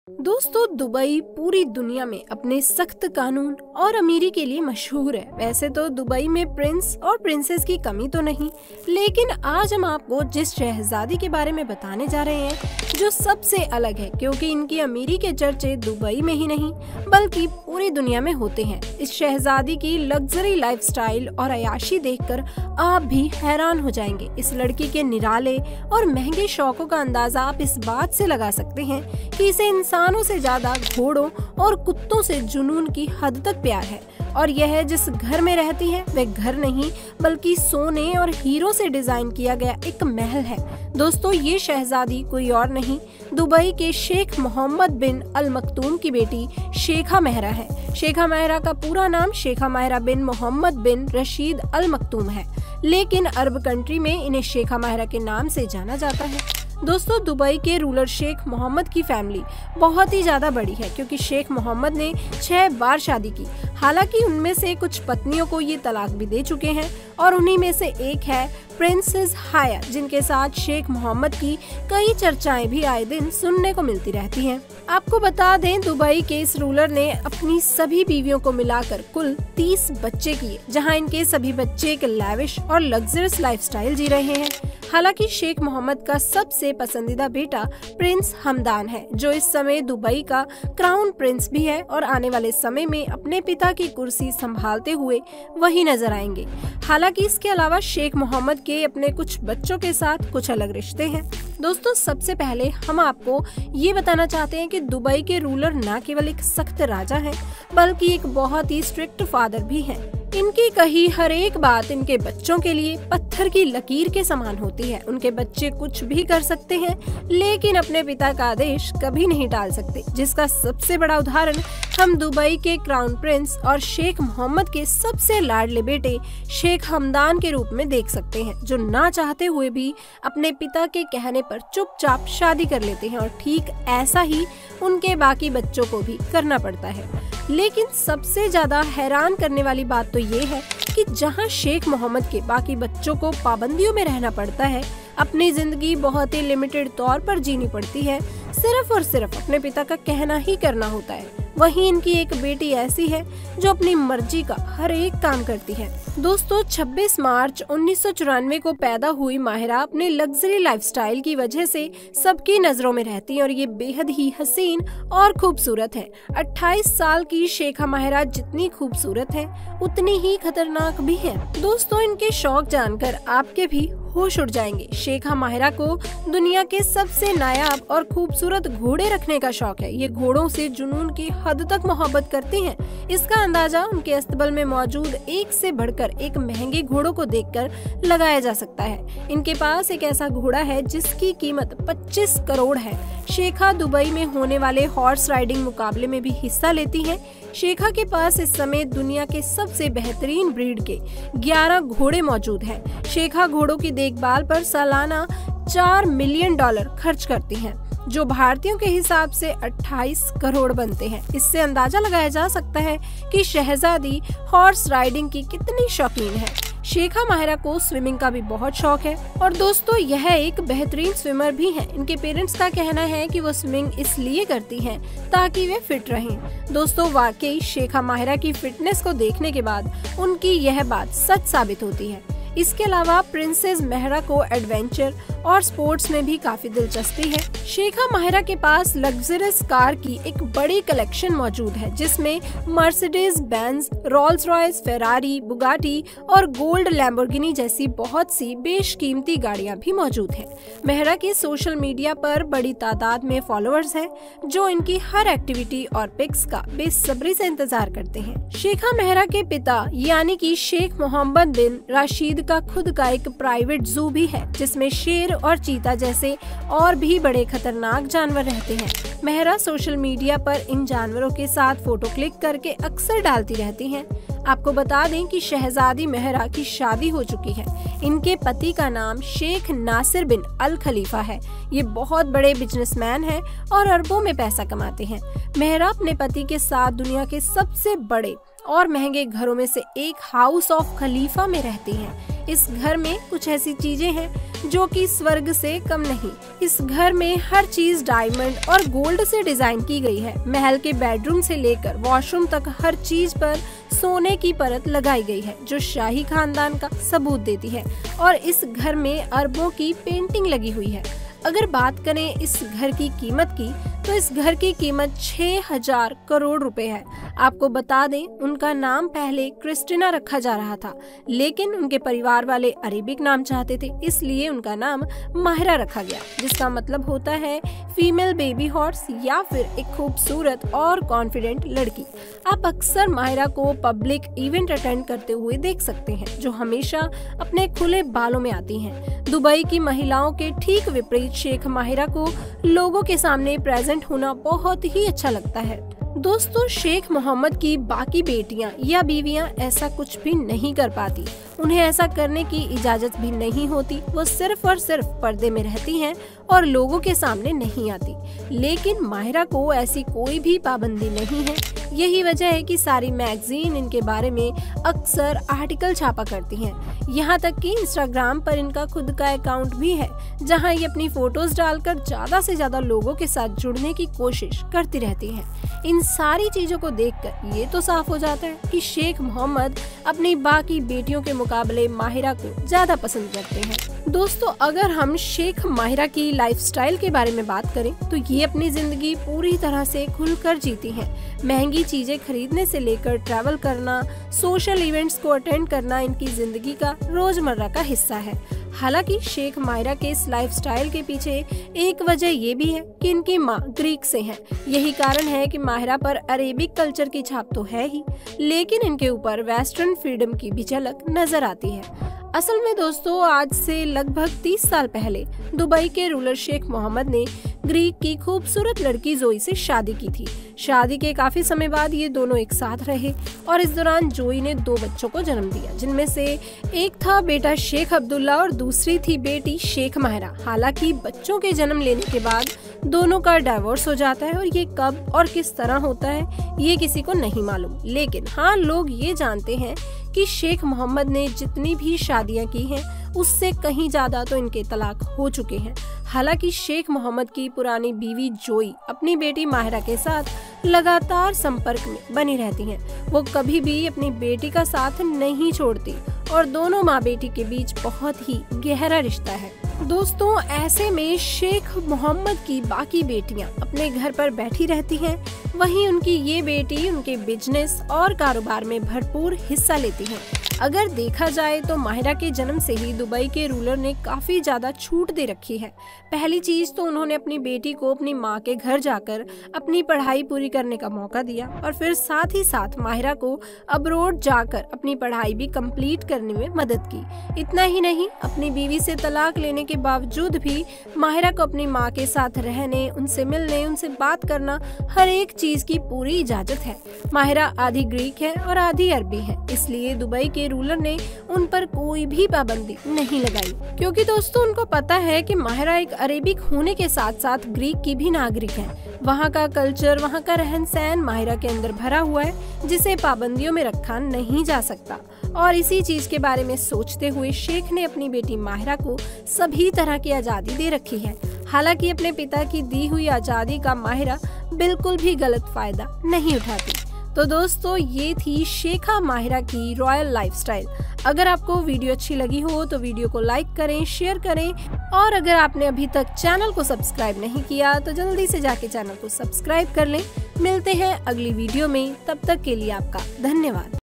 दोस्तों, दुबई पूरी दुनिया में अपने सख्त कानून और अमीरी के लिए मशहूर है। वैसे तो दुबई में प्रिंस और प्रिंसेस की कमी तो नहीं, लेकिन आज हम आपको जिस शहजादी के बारे में बताने जा रहे हैं जो सबसे अलग है, क्योंकि इनकी अमीरी के चर्चे दुबई में ही नहीं बल्कि पूरी दुनिया में होते हैं। इस शहजादी की लग्जरी लाइफस्टाइल और अयाशी देखकर आप भी हैरान हो जाएंगे। इस लड़की के निराले और महंगे शौकों का अंदाजा आप इस बात से लगा सकते हैं कि इसे इंसानों से ज्यादा घोड़ों और कुत्तों से जुनून की हद तक प्यार है। और यह जिस घर में रहती है वह घर नहीं बल्कि सोने और हीरो से डिजाइन किया गया एक महल है। दोस्तों, ये शहजादी कोई और नहीं, दुबई के शेख मोहम्मद बिन अल मखतूम की बेटी शेखा महरा है। शेखा महरा का पूरा नाम शेखा महरा बिन मोहम्मद बिन रशीद अल मखतूम है, लेकिन अरब कंट्री में इन्हें शेखा महरा के नाम से जाना जाता है। दोस्तों, दुबई के रूलर शेख मोहम्मद की फैमिली बहुत ही ज्यादा बड़ी है, क्योंकि शेख मोहम्मद ने 6 बार शादी की। हालांकि उनमें से कुछ पत्नियों को ये तलाक भी दे चुके हैं और उन्हीं में से एक है प्रिंसेस हाया, जिनके साथ शेख मोहम्मद की कई चर्चाएं भी आए दिन सुनने को मिलती रहती हैं। आपको बता दें, दुबई के इस रूलर ने अपनी सभी बीवियों को मिलाकर कुल 30 बच्चे किए, जहां इनके सभी बच्चे एक लैविश और लग्जरियस लाइफस्टाइल जी रहे हैं। हालांकि शेख मोहम्मद का सबसे पसंदीदा बेटा प्रिंस हमदान है, जो इस समय दुबई का क्राउन प्रिंस भी है और आने वाले समय में अपने पिता की कुर्सी संभालते हुए वही नजर आएंगे। हालांकि इसके अलावा शेख मोहम्मद के अपने कुछ बच्चों के साथ कुछ अलग रिश्ते हैं। दोस्तों, सबसे पहले हम आपको ये बताना चाहते हैं कि दुबई के रूलर न केवल एक सख्त राजा हैं, बल्कि एक बहुत ही स्ट्रिक्ट फादर भी हैं। इनकी कही हर एक बात इनके बच्चों के लिए पत्थर की लकीर के समान होती है। उनके बच्चे कुछ भी कर सकते हैं, लेकिन अपने पिता का आदेश कभी नहीं टाल सकते, जिसका सबसे बड़ा उदाहरण हम दुबई के क्राउन प्रिंस और शेख मोहम्मद के सबसे लाडले बेटे शेख हमदान के रूप में देख सकते हैं, जो ना चाहते हुए भी अपने पिता के कहने पर चुपचाप शादी कर लेते हैं। और ठीक ऐसा ही उनके बाकी बच्चों को भी करना पड़ता है। लेकिन सबसे ज्यादा हैरान करने वाली बात तो ये है कि जहां शेख मोहम्मद के बाकी बच्चों को पाबंदियों में रहना पड़ता है, अपनी जिंदगी बहुत ही लिमिटेड तौर पर जीनी पड़ती है, सिर्फ और सिर्फ अपने पिता का कहना ही करना होता है, वहीं इनकी एक बेटी ऐसी है जो अपनी मर्जी का हर एक काम करती है। दोस्तों, 26 मार्च 1994 को पैदा हुई माहिरा अपने लग्जरी लाइफस्टाइल की वजह से सबकी नजरों में रहती है और ये बेहद ही हसीन और खूबसूरत है। 28 साल की शेखा माहिरा जितनी खूबसूरत है उतनी ही खतरनाक भी है। दोस्तों, इनके शौक जानकर आपके भी होश उड़ जाएंगे। शेखा माहिरा को दुनिया के सबसे नायाब और खूबसूरत घोड़े रखने का शौक है। ये घोड़ों से जुनून की हद तक मोहब्बत करती हैं। इसका अंदाजा उनके अस्तबल में मौजूद एक से बढ़कर एक महंगे घोड़ों को देखकर लगाया जा सकता है। इनके पास एक ऐसा घोड़ा है जिसकी कीमत 25 करोड़ है। शेखा दुबई में होने वाले हॉर्स राइडिंग मुकाबले में भी हिस्सा लेती हैं। शेखा के पास इस समय दुनिया के सबसे बेहतरीन ब्रीड के 11 घोड़े मौजूद हैं। शेखा घोड़ों की देखभाल पर सालाना $4 मिलियन खर्च करती हैं, जो भारतीयों के हिसाब से 28 करोड़ बनते हैं। इससे अंदाजा लगाया जा सकता है कि शहजादी हॉर्स राइडिंग की कितनी शौकीन है। शेखा माहिरा को स्विमिंग का भी बहुत शौक है और दोस्तों, यह एक बेहतरीन स्विमर भी है। इनके पेरेंट्स का कहना है कि वो स्विमिंग इसलिए करती हैं ताकि वे फिट रहें। दोस्तों, वाकई शेखा माहिरा की फिटनेस को देखने के बाद उनकी यह बात सच साबित होती है। इसके अलावा प्रिंसेस महरा को एडवेंचर और स्पोर्ट्स में भी काफी दिलचस्पी है। शेखा माहिरा के पास लग्जरियस कार की एक बड़ी कलेक्शन मौजूद है, जिसमें Mercedes Benz, Rolls Royce, Ferrari, Bugatti और गोल्ड लैम्बोर्गिनी जैसी बहुत सी बेशकीमती गाड़ियां भी मौजूद हैं। महरा की सोशल मीडिया पर बड़ी तादाद में फॉलोअर्स हैं, जो इनकी हर एक्टिविटी और पिक्स का बेसब्री से इंतजार करते हैं। शेखा महरा के पिता यानी कि शेख मोहम्मद बिन राशिद का खुद का एक प्राइवेट जू भी है, जिसमें शेर और चीता जैसे और भी बड़े खतरनाक जानवर रहते हैं। महरा सोशल मीडिया पर इन जानवरों के साथ फोटो क्लिक करके अक्सर डालती रहती हैं। आपको बता दें कि शहजादी महरा की शादी हो चुकी है। इनके पति का नाम शेख नासिर बिन अल खलीफा है। ये बहुत बड़े बिजनेसमैन हैं और अरबों में पैसा कमाते हैं। महरा अपने पति के साथ दुनिया के सबसे बड़े और महंगे घरों में से एक हाउस ऑफ खलीफा में रहती हैं। इस घर में कुछ ऐसी चीजें हैं जो कि स्वर्ग से कम नहीं। इस घर में हर चीज डायमंड और गोल्ड से डिजाइन की गई है। महल के बेडरूम से लेकर वॉशरूम तक हर चीज पर सोने की परत लगाई गई है, जो शाही खानदान का सबूत देती है। और इस घर में अरबों की पेंटिंग लगी हुई है। अगर बात करें इस घर की कीमत की, तो इस घर की कीमत 6000 करोड़ रुपए है। आपको बता दें, उनका नाम पहले क्रिस्टिना रखा जा रहा था, लेकिन उनके परिवार वाले अरेबिक नाम चाहते थे, इसलिए उनका नाम माहिरा रखा गया, जिसका मतलब होता है फीमेल बेबी हॉर्स या फिर एक खूबसूरत और कॉन्फिडेंट लड़की। आप अक्सर माहिरा को पब्लिक इवेंट अटेंड करते हुए देख सकते हैं, जो हमेशा अपने खुले बालों में आती हैं। दुबई की महिलाओं के ठीक विपरीत शेख माहिरा को लोगों के सामने प्रेजेंट होना बहुत ही अच्छा लगता है। दोस्तों, शेख मोहम्मद की बाकी बेटियां या बीवियां ऐसा कुछ भी नहीं कर पाती। उन्हें ऐसा करने की इजाजत भी नहीं होती। वो सिर्फ और सिर्फ पर्दे में रहती हैं और लोगों के सामने नहीं आती। लेकिन माहिरा को ऐसी कोई भी पाबंदी नहीं है। यही वजह है कि सारी मैगजीन इनके बारे में अक्सर आर्टिकल छापा करती हैं। यहाँ तक कि इंस्टाग्राम पर इनका खुद का अकाउंट भी है, जहाँ ये अपनी फोटोज डालकर ज्यादा से ज्यादा लोगों के साथ जुड़ने की कोशिश करती रहती हैं। इन सारी चीजों को देखकर ये तो साफ हो जाता है कि शेख मोहम्मद अपनी बाकी बेटियों के मुकाबले माहिरा को ज्यादा पसंद करते हैं। दोस्तों, अगर हम शेख माहिरा की लाइफस्टाइल के बारे में बात करें, तो ये अपनी जिंदगी पूरी तरह से खुलकर जीती हैं। महंगी चीजें खरीदने से लेकर ट्रैवल करना, सोशल इवेंट्स को अटेंड करना इनकी जिंदगी का रोजमर्रा का हिस्सा है। हालांकि शेख माहिरा के इस लाइफस्टाइल के पीछे एक वजह ये भी है कि इनकी माँ ग्रीक से हैं। यही कारण है कि माहिरा पर अरेबिक कल्चर की छाप तो है ही, लेकिन इनके ऊपर वेस्टर्न फ्रीडम की भी झलक नजर आती है। असल में दोस्तों, आज से लगभग 30 साल पहले दुबई के रूलर शेख मोहम्मद ने ग्रीक की खूबसूरत लड़की जोई से शादी की थी। शादी के काफी समय बाद ये दोनों एक साथ रहे और इस दौरान जोई ने 2 बच्चों को जन्म दिया, जिनमें से एक था बेटा शेख अब्दुल्ला और दूसरी थी बेटी शेख माहिरा। हालांकि बच्चों के जन्म लेने के बाद दोनों का डाइवोर्स हो जाता है और ये कब और किस तरह होता है ये किसी को नहीं मालूम। लेकिन हाँ, लोग ये जानते हैं कि शेख मोहम्मद ने जितनी भी शादियां की हैं, उससे कहीं ज्यादा तो इनके तलाक हो चुके हैं। हालांकि शेख मोहम्मद की पुरानी बीवी जोई अपनी बेटी माहिरा के साथ लगातार संपर्क में बनी रहती हैं। वो कभी भी अपनी बेटी का साथ नहीं छोड़ती और दोनों माँ बेटी के बीच बहुत ही गहरा रिश्ता है। दोस्तों, ऐसे में शेख मोहम्मद की बाकी बेटियां अपने घर पर बैठी रहती हैं, वहीं उनकी ये बेटी उनके बिजनेस और कारोबार में भरपूर हिस्सा लेती हैं। अगर देखा जाए तो माहिरा के जन्म से ही दुबई के रूलर ने काफी ज्यादा छूट दे रखी है। पहली चीज तो उन्होंने अपनी बेटी को अपनी माँ के घर जाकर अपनी पढ़ाई पूरी करने का मौका दिया और फिर साथ ही साथ माहिरा को अब्रोड जाकर अपनी पढ़ाई भी कंप्लीट करने में मदद की। इतना ही नहीं, अपनी बीवी से तलाक लेने के बावजूद भी माहिरा को अपनी माँ के साथ रहने, उनसे मिलने, उनसे बात करना, हर एक चीज की पूरी इजाजत है। माहिरा आधी ग्रीक है और आधी अरबी है, इसलिए दुबई के रूलर ने उन पर कोई भी पाबंदी नहीं लगाई, क्योंकि दोस्तों उनको पता है कि माहिरा एक अरेबिक होने के साथ साथ ग्रीक की भी नागरिक है। वहाँ का कल्चर, वहाँ का रहन सहन माहिरा के अंदर भरा हुआ है, जिसे पाबंदियों में रखा नहीं जा सकता। और इसी चीज के बारे में सोचते हुए शेख ने अपनी बेटी माहिरा को सभी तरह की आजादी दे रखी है। हालांकि अपने पिता की दी हुई आजादी का माहिरा बिल्कुल भी गलत फायदा नहीं उठाती। तो दोस्तों, ये थी शेखा माहिरा की रॉयल लाइफस्टाइल। अगर आपको वीडियो अच्छी लगी हो तो वीडियो को लाइक करें, शेयर करें और अगर आपने अभी तक चैनल को सब्सक्राइब नहीं किया तो जल्दी से जाके चैनल को सब्सक्राइब कर लें। मिलते हैं अगली वीडियो में, तब तक के लिए आपका धन्यवाद।